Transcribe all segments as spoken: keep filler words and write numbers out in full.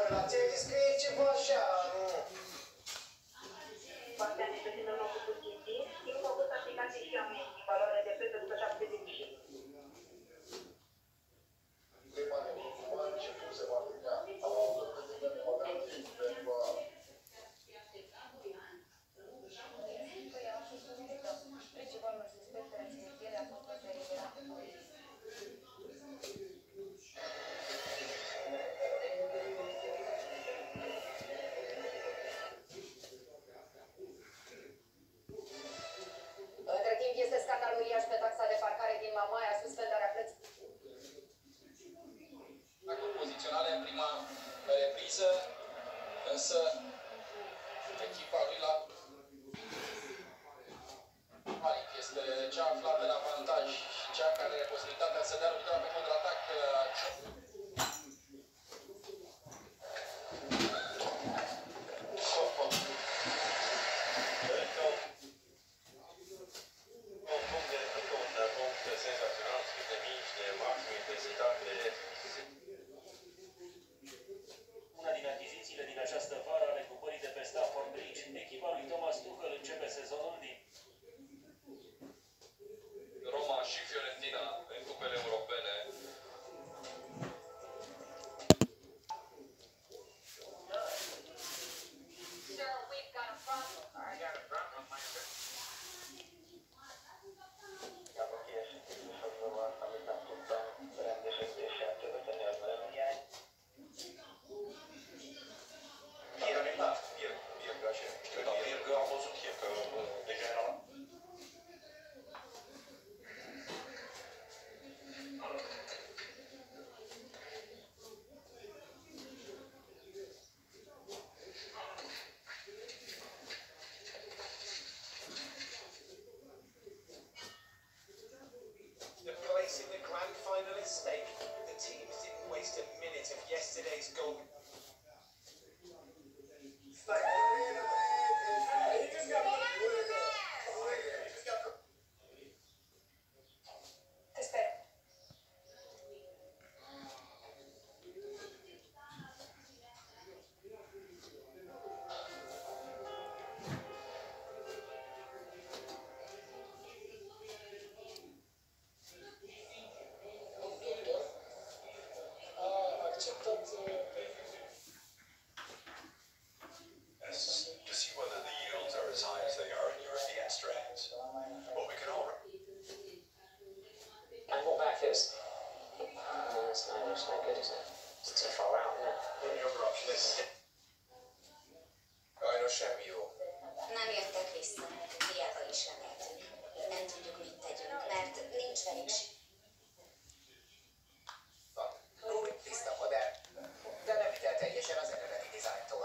ăla, ți-ai zis că e ceva așa, nu? Partea ne găsim în locul cu chestii, eu am avut aplicații și am în valoare de preț de șaptezeci și Prima de cum a început să mă aplica, am avut că zic că ne magazinii pentru a... Principalul suspect de reținere a fost eliberat. Între timp este scandal uriaș pe taxa de parcare din Mamaia, suspendarea plății. Acum poziționarea în prima repriză, însă echipa lui la Malik este cea aflată în avantaj și cea care are posibilitatea să dea lovitura pe contraatac. Una din achizițiile din această vară ale grupării de pe Stamford Bridge, echipa lui Thomas Tuchel începe sezonul din Roma și Fiorentina în cupele europene. Sir, we've got a problem. I got a problem, my friend. Birga, Birga și... Știu, dar Birga am văzut eu că deja era... The place in the grand final is stake. The teams didn't waste a minute of yesterday's goal. Te sper. A acceptat To see whether the yields are as high as they are in European strains. But we can all... And what about if it was... Oh, it's no, it's no good, is it? It's too far out, isn't it? The other option is... Aj, no semmi jó. Nem jöttek vissza, hiába is reméltük. Nem tudjuk, mit tegyünk, mert nincs velük se. Rúli tiszta modell, de nem vitel teljesen az eredeti dizájntól.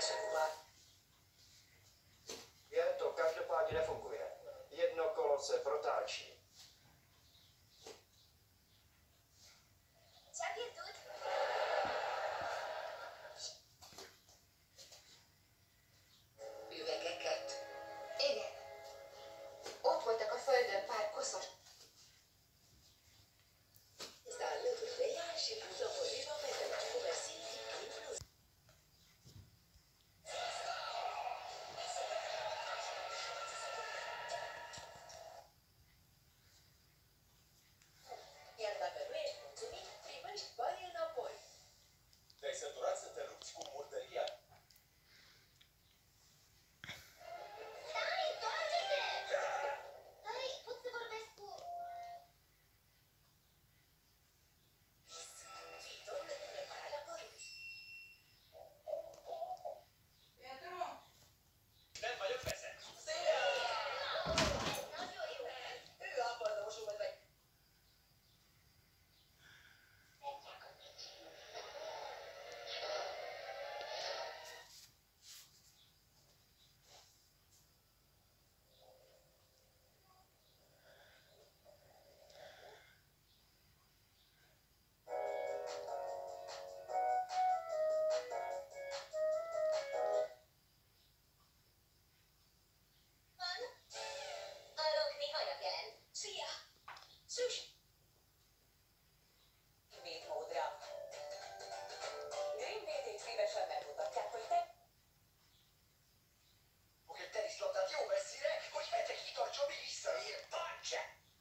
Je to každopádně nefunguje. Jedno kolo se protáčí. Üvegeket. Igen. Ott voltak a földön pár koszos. Te-ai săturat să te lupți cu murdăria? Nem vagyok veszett. Ő abban most úgy meg. Arról néha jelent. Szia! Sushi! Módra. Greenpeace szívesen megmutatják, hogy te Hogy egy teniszlabdát jó messzire, hogy hetekig tartson, míg visszaér. Pancse!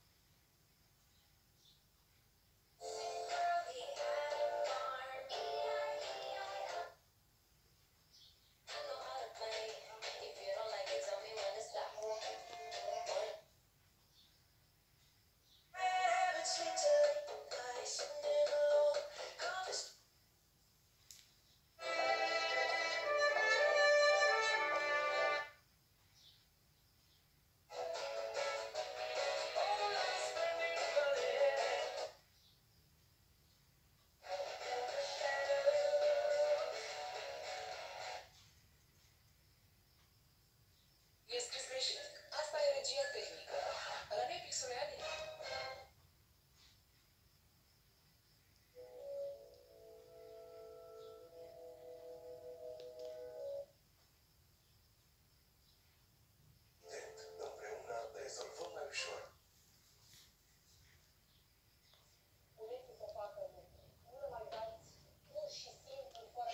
e scris greșit. Asta e regia tehnică. Ăla nu e pixul ăla din... Împreună rezolvăm mai ușor. Urechi să facă lucruri. Nu le mai dați pur și simplu fără...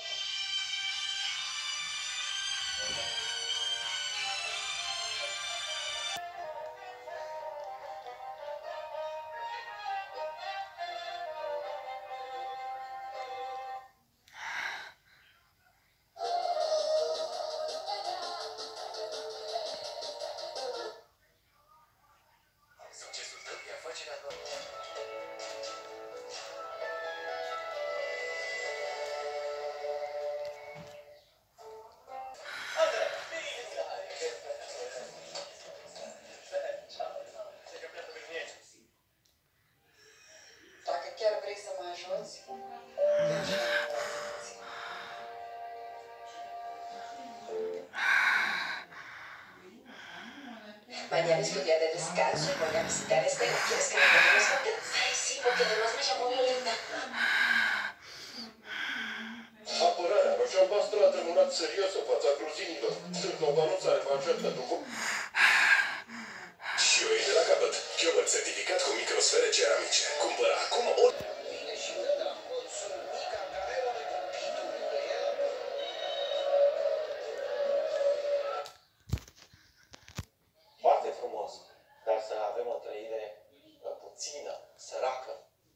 Succesul tău e afacerea noastră. Dacă chiar vrei să mă ajuți, Mañana es tu día de descanso y voy a visitar este. ¿Quieres que me ponga los guantes? Ay, sí, porque además me llamó Violeta. Apărarea roșie-albastră a tremurat serios în fața gruzinilor. Târnovanul s-a revanșat pentru cu... Și eu e de la capăt. Chiobăr certificat cu microsfere ceramice. Cumpără acum ori... Foarte frumos, dar să avem o trăire puțină, săracă.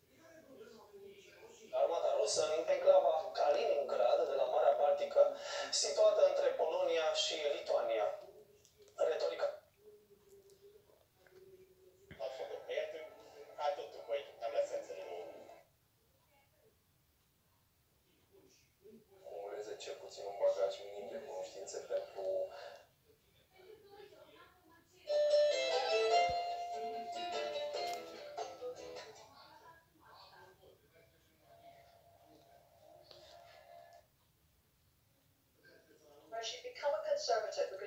Armata rusă în enclava Kaliningrad de la Marea Baltică, situată între Polonia și Lituania. Retorica. Acumuleze cel puțin un bagaj minim de cunoștințe pentru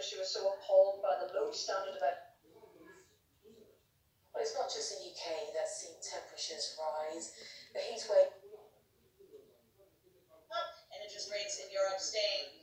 she was so appalled by the low standard of it. Well, it's not just the U K that's seen temperatures rise. The heat wave And interest rates in Europe staying